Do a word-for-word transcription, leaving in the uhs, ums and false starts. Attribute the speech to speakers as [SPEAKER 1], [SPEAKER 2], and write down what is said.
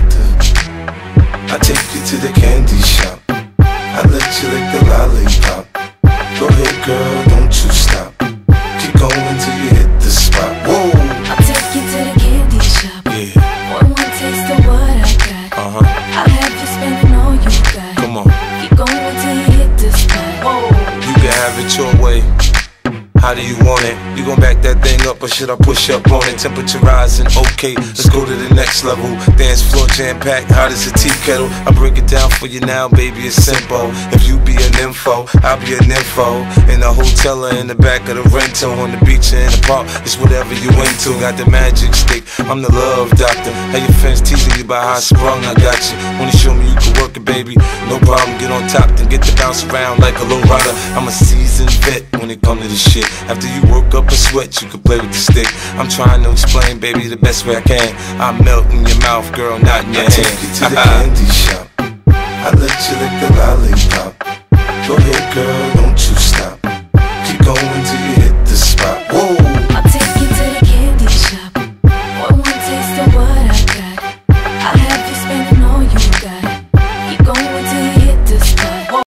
[SPEAKER 1] doctor. I take you to the candy shop. I let you lick the lollipop. Go ahead, girl, don't you stop. Keep going till you hit the spot. Whoa!
[SPEAKER 2] I'll take you to the candy shop.
[SPEAKER 1] Yeah.
[SPEAKER 2] One more taste of what I got.
[SPEAKER 1] Uh-huh.
[SPEAKER 2] I'll have you spending all you got.
[SPEAKER 1] Come on.
[SPEAKER 2] Keep going till you hit the spot. Whoa!
[SPEAKER 1] You can have it your way. How do you want it? You gon' back that thing up or should I push up on it? Temperature rising, okay, let's go to the next level. Dance floor jam-packed, hot as a tea kettle. I break it down for you now, baby, it's simple. If you be an info, I'll be an info. In a hotel or in the back of the rental, on the beach or in the park, it's whatever you into. Got the magic stick, I'm the love doctor. Hey, your friends teasing you about how I sprung, I got you. Wanna show me you can work it, baby? No problem, get on top, then get to bounce around like a low rider. I'm a seasoned vet when it come to this shit. After you work up a sweat, you can play with the stick. I'm trying to explain, baby, the best way I can. I melt in your mouth, girl, not in your hand. I take you to the candy shop. I let you lick the lollipop.